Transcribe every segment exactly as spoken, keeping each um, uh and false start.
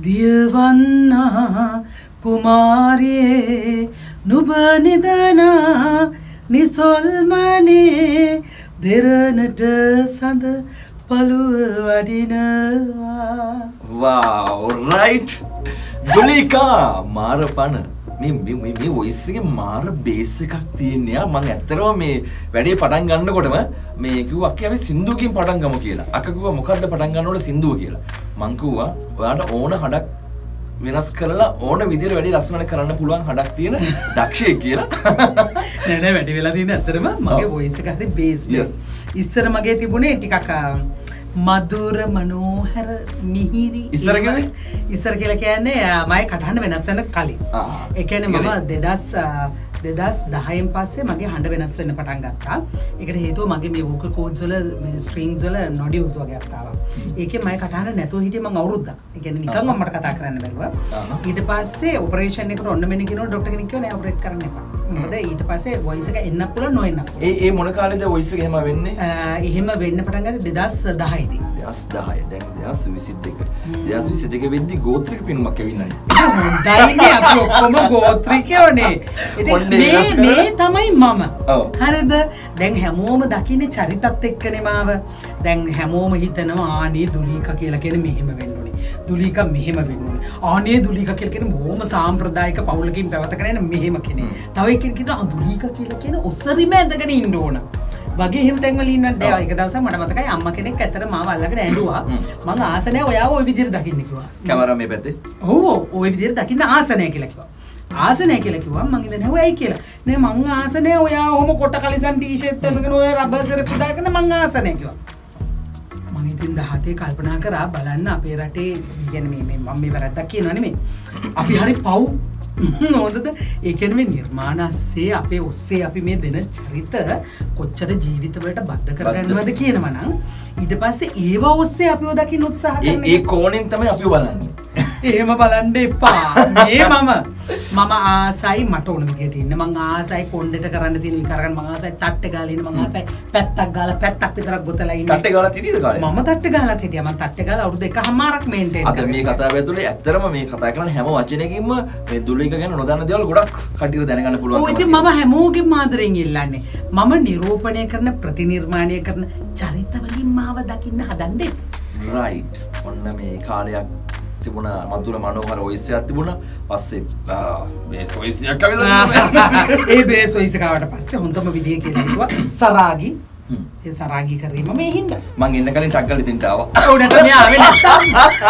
දියවන්නා කුමාරියේ නුඹ නිදනා නිසොල්මනේ දෙරණට සඳ පළුව වඩිනවා. wow right දුලිකා මාරපන මේ මේ මේ වොයිස් එකේ මාර බේස් එකක් තියෙනවා. මම ඇත්තටම මේ වැඩේ පටන් ගන්නකොටම මේ කිව්වා අක්කේ අපි සින්දුවකින් පටන් ගමු කියලා. අක්කා කිව්වා මොකද්ද පටන් ගන්නකොට සින්දුව කියලා. මං කිව්වා ඔයාලට ඕන හඩක් වෙනස් කරලා ඕන විදිහට වැඩි ලස්සනට කරන්න පුළුවන් හඩක් තියෙන දක්ෂයෙක් කියලා. නෑ නෑ වැඩි වෙලා තියෙන ඇත්තටම මගේ වොයිස් එක හරි බේස් බේස්. ඉස්සර මගේ තිබුණේ ටිකක් මధుර මනෝහර මිහිරි ඉස්සර කියන්නේ ඉස්සර කියලා කියන්නේ මගේ කටහඬ වෙනස් වෙන කලින්. ඒ කියන්නේ මම දෙදාස් දහයෙන් පස්සේ මගේ හඬ වෙනස් වෙන්න පටන් ගත්තා. ඒකට හේතුව මගේ මේ වෝකල් කෝඩ්ස් වල මේ ස්ට්‍රින්ග්ස් වල නොඩියුස් වගේ ආවා. ඒකෙන් මගේ කටහඬ නැතුව හිටියේ මම අවුරුද්දක්. ඒ කියන්නේ නිකන් මට කතා කරන්න බැරුවා. ඊට පස්සේ ඔපරේෂන් එකට ඔන්න මෙන්න කියනවා ડોක්ටර් කෙනෙක් කිව්වා නෑ ඔපරේට් කරන්න එපා. මොකද ඊට පස්සේ වොයිස් එක එන්නත් පුළුවන් නොඑන්නත් පුළුවන්. ඒ ඒ මොන කාලේද වොයිස් එක එහෙම වෙන්නේ? එහෙම වෙන්න පටන් ගත්තේ දෙදාස් දහය දී. දෙදාස් දහය දැන් දෙදාස් විසි දෙක. දෙදාස් විසි දෙක වෙද්දි ගෝත්‍රික පිනුමක් ඇවිල්ලානේ. හොඳයිනේ අපි ඔක්කොම ගෝත්‍රිකයෝනේ. ඉතින් මේ මේ තමයි මම. හරිද? දැන් හැමෝම දකින්නේ චරිතත් එක්කනේ මාව. දැන් හැමෝම හිතනවා ආනේ දුලීකා කියලා කියන්නේ මෙහෙම වෙන්න ඕනේ. දුලීකා මෙහෙම වෙන්න ඕනේ. ආනේ දුලීකා කියලා කියන්නේ බොහොම සාම්ප්‍රදායික පවුලකින් පැවතගෙන එන මෙහෙම කෙනෙක්. තව එක්කෙනෙක් කියනවා දුලීකා කියලා කියන ඔසරිම ඇඳගෙන ඉන්න ඕන. වගේ එහෙම තැන්වල ඉන්නවා. දැන් එක දවසක් මට මතකයි අම්මා කෙනෙක් ඇතර මාව අල්ලගෙන ඇඬුවා. මං ආසනය ඔයාව ওই විදිහට දකින්න කිව්වා. කැමරා මේ පැත්තේ. ඔව් ওই විදිහට දකින්න ආසනය කියලා කිව්වා. ආසනය කියලා කිව්වා මං ඉඳන් ඇහුවා ඇයි කියලා. නේ මං ආසනය ඔයා ඔහොම කොට කලිසම් ටී-ෂර්ට් එකගෙන ඔය රබර් සෙරප්පු දාගෙන මං ආසනය කිව්වා. මං ඉතින් දහතේ කල්පනා කරා බලන්න අපේ රටේ කියන්නේ මේ මේ මම මේ වැරද්දක් කියනවා නෙමෙයි. අපි හරි පව් නෝදද ඒ කියන්නේ මේ නිර්මාණස්සේ අපේ ඔස්සේ අපි මේ දෙන චරිත කොච්චර ජීවිතවලට බද්ධ කරගන්නවද කියනවා නම් ඊට පස්සේ ඒව ඔස්සේ අපිව දකින්න උත්සාහ කරන ඒ කෝණයෙන් තමයි අපිව බලන්නේ. එහෙම බලන්න එපා. මේ මම මම ආසයි මට ඕන විදියට ඉන්න. මං ආසයි කොණ්ඩෙට කරන්න තියෙන විකාරයන් මං ආසයි තට්ටේ ගාලා ඉන්න. මං ආසයි පැත්තක් ගාලා පැත්තක් විතරක් ගොතලා ඉන්න. තට්ටේ ගාලා හිටියද කාලේ? මම තට්ටේ ගාලාත් හිටියා. මං තට්ටේ ගාලා අවුරුදු එකමාරක් මේන්ටේන් කරා. අද මේ කතාව ඇතුලේ ඇත්තරම මේ කතා කරන හැම වචනයකින්ම මේ දුලීක ගැන නොදන්න දේවල් ගොඩක් කටියට දැනගන්න පුළුවන්. ඔව් ඉතින් මම හැමෝගෙම ආදරෙන් ඉල්ලන්නේ. මම නිරූපණය කරන ප්‍රතිනිර්මාණය කරන චරිත වලින් මාව දකින්න හදන්නේ. රයිට්. ඔන්න මේ කාලයක් තිබුණා මధుර මනෝහර වොයිස් එකක් තිබුණා. පස්සේ බේස් වොයිස් එකක් ආවිලා ඒ බේස් වොයිස් එක ආවට පස්සේ හොඳම විදිය කියලා හිතුවා සරාගි. ඒ සරාගි කරේ මම මේ හින්දා මං එන්න කලින් ටක් ගාලා ඉතින්ට ආවා. ඔව් නැත්නම් මෙයා ආවේ නැත්තම්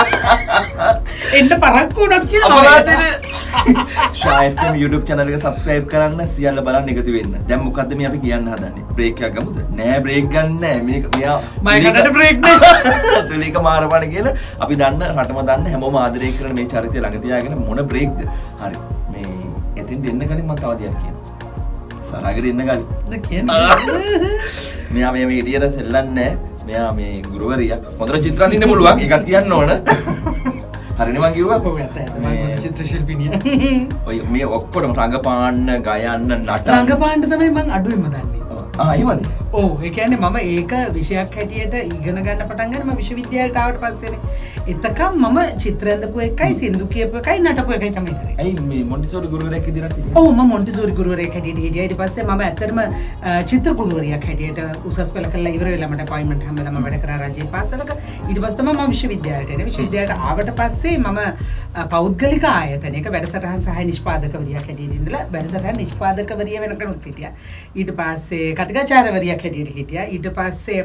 එන්න පරක්කු වුණත් කියලා අපලාතේ Shah F M YouTube channel එක subscribe කරන්න සියල්ල බලන්න එකතු වෙන්න. දැන් මොකද්ද මේ අපි කියන්න හදන්නේ? බ්‍රේක් එකක් ගමුද? නෑ බ්‍රේක් ගන්න නෑ. මේක මෙයා මයිකට බ්‍රේක් නෑ. දුලීක මාරපණ කියලා අපි දන්න රටම දන්න හැමෝම ආදරය කරන මේ චරිතය ළඟ තියාගෙන මොන බ්‍රේක්ද? හරි. මේ එතින් දෙන්න කලින් මම තව දෙයක් කියනවා. සරාගෙට එන්න කලින්. නෑ කියන්නේ. මෙයා මේ විදියට සෙල්ලන්නේ මෙයා මේ ගුරුවරියක්. හොඳට චිත්‍ර අඳින්න පුළුවන්. ඒකත් කියන්න ඕන. හරිනේ මං කිව්වා කොහොමද තමයි චිත්‍ර ශිල්පිනිය. ඔය මේ ඔක්කොටම රංගපාන්න, ගයන්න, නටන්න. රංගපාන්න තමයි මං අඩුවෙන්ම දන්නේ. ආ එහෙමද? ඔව් ඒ කියන්නේ මම ඒක විෂයක් හැටියට ඉගෙන ගන්න පටන් ගන්න මම විශ්වවිද්‍යාලයට ආවට පස්සේනේ. එතකම් මම චිත්‍ර ඇඳපු එකයි සින්දු කියපු එකයි නටපු එකයි තමයි කරේ. ඇයි මේ මොන්ටිසෝරි ගුරුවරයෙක් විදිහට හිටියේ? ඔව් මම මොන්ටිසෝරි ගුරුවරයෙක් හැටියට හිටියා. ඊට පස්සේ මම ඇත්තටම චිත්‍ර ගුරුවරියක් හැටියට උසස් පෙළ කළා ඉවර වෙලා මට අපොයින්ට්මන්ට් හම්බෙලා මම වැඩ කරා රජයේ පාසලක. ඊට පස්සේ තමයි මම විශ්වවිද්‍යාලයට එන්නේ. විශ්වවිද්‍යාලයට ආවට පස්සේ මම පෞද්ගලික ආයතනයක වැඩසටහන් සහ නිෂ්පාදකවරියක් හැටියට ඉඳලා වැඩසටහන් නිෂ්පාදකවරිය වෙනකනුත් හිටියා. ඊට පස්සේ කතිකාචාර්යවරියක් හැටියට හිටියා. ඊට පස්සේ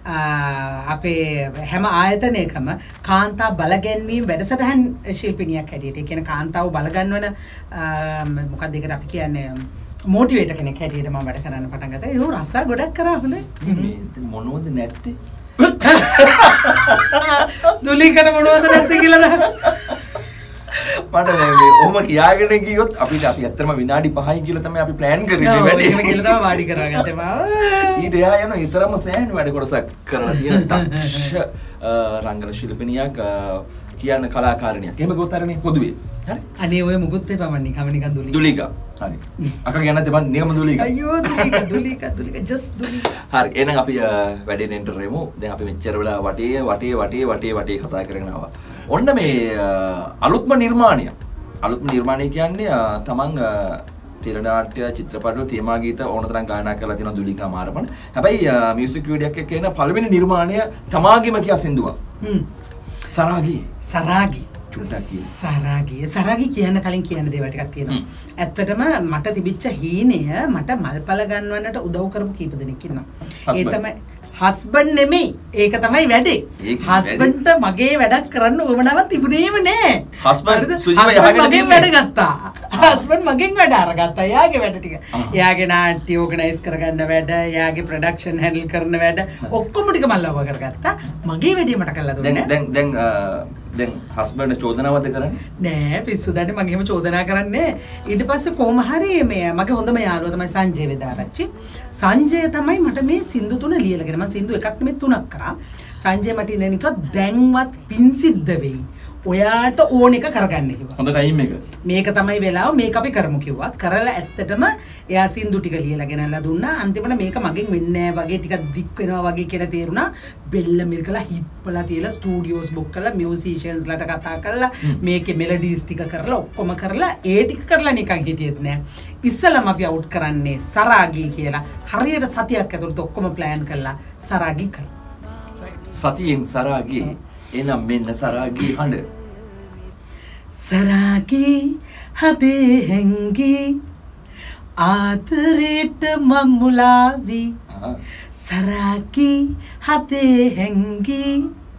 අපේ හැම ආයතනයකම කාන්තා බලගැන්වීම වැඩසටහන් ශිල්පිනියක් හැටියට. ඒ කියන්නේ කාන්තාව බලගන්වන මොකක්ද ඒකට අපි කියන්නේ මොටිවේටර් කෙනෙක් හැටියට මම වැඩ කරන්න පටන් ගත්තා. ඒක රස්සා ගොඩක් කරා හොඳයි. මේ මොනවද නැත්තේ? දුලීකට මොනවද නැත්තේ කියලා දාන්න. මට මේ ඔහොම කියාගෙන ගියොත් අපිට අපි ඇත්තටම විනාඩි පහයි කියලා තමයි අපි ප්ලෑන් කරේ මේ වැඩේ. ඒක කියලා තමයි වාඩි කරගත්තේ මාව. ඊට එහා යන ඊතරම් සෑහෙන වැඩ කොටසක් කරලා තියෙන දක්ෂ රංගන ශිල්පිනියක් කියන කලාකාරණියක්. එහෙම ගොත් අරනේ පොදුවේ. හරි. අනේ ඔය මුකුත් එපා මම නිකම් නිකන් දුලි. දුලිකා. හරි. අක කියන්න තිබන් නිකම් දුලිකා. අයියෝ දුලිකා දුලිකා දුලිකා just දුලිකා. හරි. එහෙනම් අපි වැඩේට එන්ටර් වෙමු. දැන් අපි මෙච්චර වෙලා වටේ වටේ වටේ වටේ වටේ කතා කරගෙන ආවා. ඔන්න මේ අලුත්ම නිර්මාණය. අලුත්ම නිර්මාණය කියන්නේ තමන් ටෙලිනාට්‍ය චිත්‍රපටවල තේමා ගීත ඕන තරම් ගායනා කරලා තියෙනවා දුලිකා මාරපන. හැබැයි මියුසික් වීඩියෝ එකක් එක්ක එන පළවෙනි නිර්මාණය තමාගේම කියා සින්දුවක්. හ්ම්. සරාගි. සරාගි. චුට්ටක් කියන්න. සරාගි. සරාගි කියන්න කලින් කියන්න දේවල් ටිකක් තියෙනවා. ඇත්තටම මට තිබිච්ච හීනය මට මල්පල ගන්නවන්නට උදව් කරපු කීප දෙනෙක් ඉන්නවා. ඒ තමයි හස්බන්ඩ් නෙමෙයි. ඒක තමයි වැඩේ. හස්බන්ඩ්ට මගේ වැඩක් කරන්න උවමනාවක් තිබුණේම නෑ. හස්බන්ඩ් සුජිම යහගෙන මගෙන් වැඩ ගත්තා. හස්බන්ඩ් මගෙන් වැඩ අරගත්තා. එයාගේ වැඩ ටික. එයාගේ නාට්‍ය ඕගනයිස් කරගන්න වැඩ, එයාගේ ප්‍රොඩක්ෂන් හැන්ඩල් කරන වැඩ ඔක්කොම ටික මම ලව කරගත්තා. මගේ වැඩේ මට කළා දුන්නේ. දැන් දැන් දැන් හස්බන්ඩ් චෝදනාවද කරන්නේ? නෑ පිස්සු දැන් මම එහෙම චෝදනා කරන්නේ. ඊට පස්සේ කොහොම හරි මේ මගේ හොඳම යාළුවා තමයි සංජය වේදාරච්චි. සංජය තමයි මට මේ සින්දු තුන ලියලාගෙන මම සින්දු එකක් නෙමෙයි තුනක් කරා. සංජය මට ඉඳන් කිව්වා දැන්වත් පින් සිද්ධ වෙයි. ඔයාට ඕන එක කරගන්න කිව්වා. හොඳ ටයිම් එක. මේක තමයි වෙලාව මේක අපි කරමු කිව්වා. කරලා ඇත්තටම එයා සින්දු ටික ලියලා ගෙනල්ලා දුන්නා. අන්තිමට මේක මගෙන් වෙන්නේ නැහැ වගේ ටිකක් දික් වෙනවා වගේ කියලා තේරුණා. බෙල්ල මිරිකලා හිප්පලා තියලා ස්ටුඩියෝස් බුක් කරලා මියුසිෂියන්ස් ලට කතා කරලා මේකේ මෙලඩීස් ටික කරලා ඔක්කොම කරලා ඒ ටික කරලා නිකන් හිටියෙත් නෑ. ඉස්සලම අපි අවුට් කරන්නේ සරාගී කියලා. හරියට සතියක් ඇතුළත ඔක්කොම ප්ලෑන් කරලා සරාගී කරා. සතියෙන් සරාගී එනම් මෙන්න සරාගී හඬ. සරාගී හදේ හැංගී ආදරේට මම මුලාවි. සරාගී හදේ හැංගී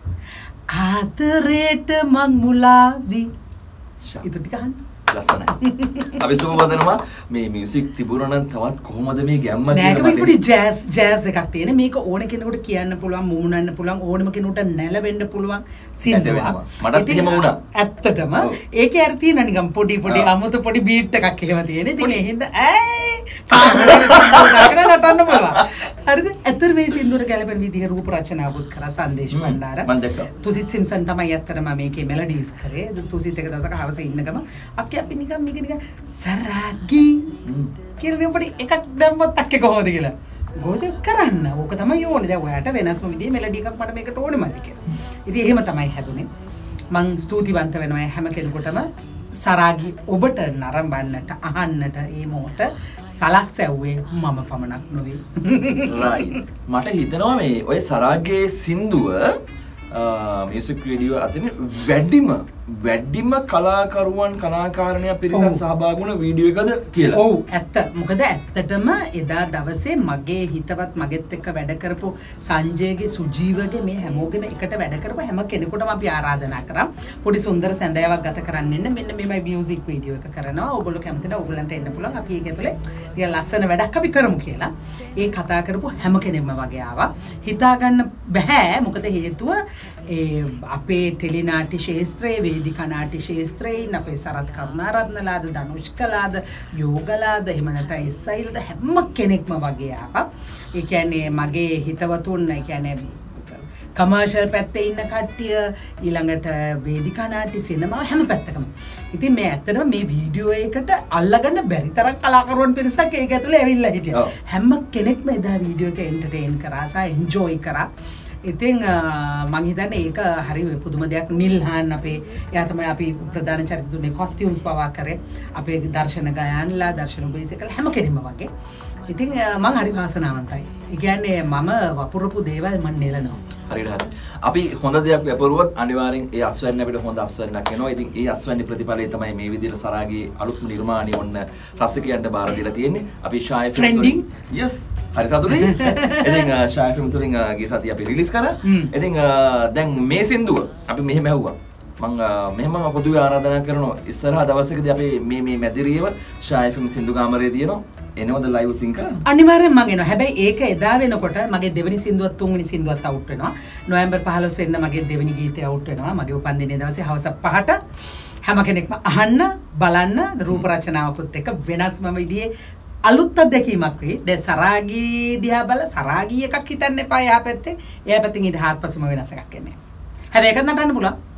ආදරේට මම මුලාවි. itu ටික අහන්න. ලස්සනයි. අපි සුබවදනවා මේ මියුසික් තිබුණා නම් තවත් කොහොමද මේ ගැම්ම කියලා මට. නෑ මේක ජෑස් ජෑස් එකක් තියෙන. මේක ඕන කෙනෙකුට කියන්න පුළුවන්, මුමුණන්න පුළුවන්, ඕනම කෙනෙකුට නැලවෙන්න පුළුවන් සින්දුවක්. මටත් එහෙම වුණා. ඇත්තටම ඒකේ අර තියෙන නිකන් පොඩි පොඩි අමුතු පොඩි බීට් එකක් එහෙම තියෙන. ඉතින් ඒ හින්දා ඈ කාමරේ නටන්න පුළුවන්. හරිද? ඇත්තට මේ සින්දුවට ගැලපෙන විදිහ රූප රචනාවුත් කරා සංදේශ බණ්ඩාර. මම දැක්කා. තුසිත් සිම්සන් තමයි ඇත්තටම මේකේ මෙලඩීස් කරේ. තුසිත් එක දවසක හවස ඉන්නකම අපි අපි නිකන් මේක නිකන් සරාගී කියලා පොඩි එකක් දැම්මත් අක්කේ කොහොමද කියලා. මොකද කරන්න? ඕක තමයි ඕනේ. දැන් ඔයාට වෙනස්ම විදිහේ මෙලඩි එකක් මට මේකට ඕනෙමද කියලා. ඉතින් එහෙම තමයි හැදුනේ. මං ස්තුතිවන්ත වෙනවා හැම කෙනෙකුටම සරාගී ඔබට නරඹන්නට අහන්නට මේ මොහොත සලස්සැව්වේ මම පමණක් නොවේ. රයිට්. මට හිතෙනවා මේ ඔය සරාගේ සින්දුව මියුසික් වීඩියෝ අතරින් වැඩිම වැඩිම කලාකරුවන් කලාකාරණිය පිරිසක් සහභාගී වුණ වීඩියෝ එකද කියලා. ඔව් ඇත්ත. මොකද ඇත්තටම එදා දවසේ මගේ හිතවත් මගෙත් එක්ක වැඩ කරපු සංජයගේ සුජීවගේ මේ හැමෝගෙම එකට වැඩ කරපු හැම කෙනෙකුටම අපි ආරාධනා කරා. පොඩි සුන්දර සැඳෑවක් ගත කරන්න එන්න මෙන්න මේ මියුසික් වීඩියෝ එක කරනවා. ඔයගොල්ලෝ කැමතිද? ඔයගොල්ලන්ට එන්න පුළුවන්. අපි ඒක ඇතුලේ ටික ලස්සන වැඩක් අපි කරමු කියලා. ඒ කතා කරපු හැම කෙනෙක්ම වගේ ආවා. හිතා ගන්න බෑ. මොකද හේතුව ඒ අපේ ටෙලිනාට්‍ය ශාස්ත්‍රයේ වේදිකා නාට්‍ය ශාස්ත්‍රයේ අපේ සරත් කරුණාරත්නලාද ධනුෂ්කලාද යෝගලාද එහෙම නැත්නම් එස්ఐලාද හැම කෙනෙක්ම වගේ ආවා. ඒ කියන්නේ මගේ හිතවතුන් ඒ කියන්නේ කමර්ෂල් පැත්තේ ඉන්න කට්ටිය ඊළඟට වේදිකා නාට්‍ය සිනමාව හැම පැත්තකම. ඉතින් මේ ඇත්තටම මේ වීඩියෝ එකට අල්ලගන්න බැරි තරම් කලාකරුවන් පිරිසක් ඒක ඇතුලේ ඇවිල්ලා හිටියා. හැම කෙනෙක්ම එදා වීඩියෝ එක එන්ටර්ටේන් කරා සහ එන්ජොයි කරා. ඉතින් මම හිතන්නේ ඒක හරි පුදුම දෙයක්. නිල්හාන් අපේ එයා තමයි අපි ප්‍රධාන චරිත දුන්නේ කොස්ටියුම්ස් පවා කරේ. අපේ දර්ශන ගයාන්ලා දර්ශන උබේසකල හැම කෙනෙක්ම වගේ. ඉතින් මම හරි වාසනාවන්තයි. ඒ කියන්නේ මම වපුරපු දේවල් මම නෙලනවා. හරියට හරි. අපි හොඳ දෙයක් වපුරුවොත් අනිවාර්යෙන් ඒ අස්වැන්න අපිට හොඳ අස්වැන්නක් එනවා. ඉතින් ඒ අස්වැන්නේ ප්‍රතිඵලය තමයි මේ විදිහට සරාගේ අලුත්ම නිර්මාණي ඔන්න රසිකයන්ට බාර දීලා තියෙන්නේ. අපි ෂායි ට්‍රෙන්ඩින් yes හරි සතුටුයි. ඉතින් ෂායි ෆිල්ම් තුලින් ගිය සතිය අපි රිලීස් කරා. ඉතින් දැන් මේ සින්දුව අපි මෙහෙම ඇහුවා. මම මෙහෙම පොදුවේ ආරාධනා කරනවා ඉස්සරහා දවසකදී අපි මේ මේ මැදිරියව ෂායි ෆිල්ම් සින්දු කාමරේ දිනනවා. එනවද ලයිව් සින් කරන්න? අනිවාර්යෙන් මම එනවා. හැබැයි ඒක එදා වෙනකොට මගේ දෙවෙනි සින්දුවත් තුන්වෙනි සින්දුවත් අවුට් වෙනවා. නොවැම්බර් පහළොස් වෙනිදා මගේ දෙවෙනි ගීතය අවුට් වෙනවා. මගේ උපන්දිනේ දවසේ හවස පහට හැම කෙනෙක්ම අහන්න බලන්න රූප රචනාවකුත් එක්ක වෙනස්ම විදිහේ අලුත් අත්දැකීමක් වෙයි. දැන් සරාගී දිහා බල සරාගී එකක් හිතන්න එපා. එයා පැත්තේ එයා පැත්තෙන් ඊට හාත්පසම වෙනස් එකක් එන්නේ. හැබැයි ඒක නටන්න පුළුවන්.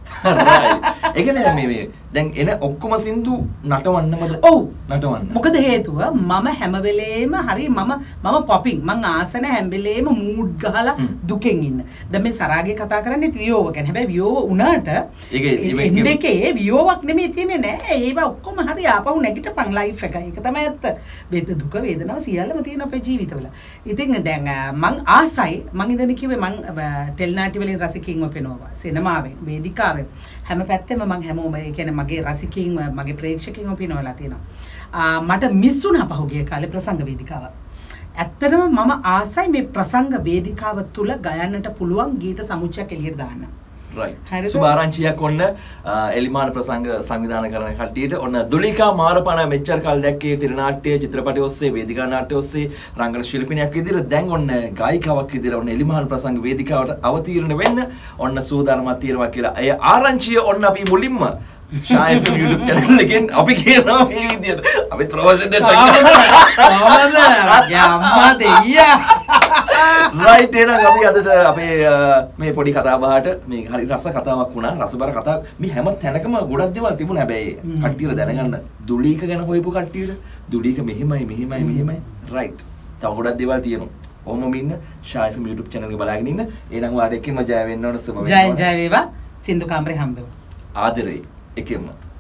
right. ඒ කියන්නේ මේ මේ දැන් එන ඔක්කොම සින්දු නටවන්නමද? ඔව් නටවන්න. මොකද හේතුව මම හැම වෙලේම හරි මම මම පොපින් මං ආසන හැම වෙලේම මූඩ් ගහලා දුකෙන් ඉන්න. දැන් මේ සරාගේ කතා කරන්නේ වියෝව ගැන. හැබැයි වියෝව උනාට ඒක දෙකේ වියෝවක් නෙමෙයි තියෙන්නේ නෑ. ඒවා ඔක්කොම හරි ආපහු නැගිටපන් ලයිෆ් එක. ඒක තමයි ඇත්ත. වේද දුක වේදනාව සියල්ලම තියෙන අපේ ජීවිතවල. ඉතින් දැන් මං ආසයි මං ඉඳන් කිව්වේ මං ටෙල්නාටි වලින් රසිකින්ව පෙනවා. සිනමාවෙන් වේදිකාවෙන් හැම පැත්තෙම මං හැමෝම ඒ කියන්නේ මගේ රසිකින් මගේ ප්‍රේක්ෂකින්ව පිනවලා තියෙනවා. මට මිස් වුණා පහුගිය කාලේ ප්‍රසංග වේදිකාව. ඇත්තටම මම ආසයි මේ ප්‍රසංග වේදිකාව තුල ගයන්නට පුළුවන් ගීත සමුච්චයක් එළියට දාන්න. right. සුභාරංචියක් ඔන්න එලිමාන ප්‍රසංග සංවිධානය කරන කට්ටියට ඔන්න දුලිකා මාරපණ මෙච්චර කල් දැක්කේ ටෙලිනාට්‍ය චිත්‍රපටය ඔස්සේ වේදිකා නාට්‍ය ඔස්සේ රංගන ශිල්පිනියක් විදිහට දැන් ඔන්න ගායිකාවක් විදිහට ඔන්න එලිමාන ප්‍රසංග වේදිකාවට අවතීර්ණ වෙන්න ඔන්න සූදානමක් තියෙනවා කියලා. ඒ ආරංචිය ඔන්න අපි මුලින්ම Shai F M YouTube channel එකෙන් අපි කියනවා මේ විදිහට. අපි ප්‍රොමෝෂන් දෙන්න කොහමද? යම්මා දෙයියා. right එහෙනම් අපි අදට අපේ මේ පොඩි කතා බහට මේ හරි රස කතාවක් වුණා. රසබර කතාවක්. මේ හැම තැනකම ගොඩක් දේවල් තිබුණා. හැබැයි කට්ටියට දැනගන්න දුලීක ගැන හොයපු කට්ටියට දුලීක මෙහෙමයි මෙහෙමයි මෙහෙමයි. right. තව ගොඩක් දේවල් තියෙනවා. ඔහොමම ඉන්න Shai F M YouTube channel එක බලාගෙන ඉන්න. එහෙනම් ඔයාලට එකම ජය වෙන්න ඕන සුබ වෙනවා. ජය ජය වේවා. සින්දු කාමරේ හම්බෙමු. ආදරේ එකෙම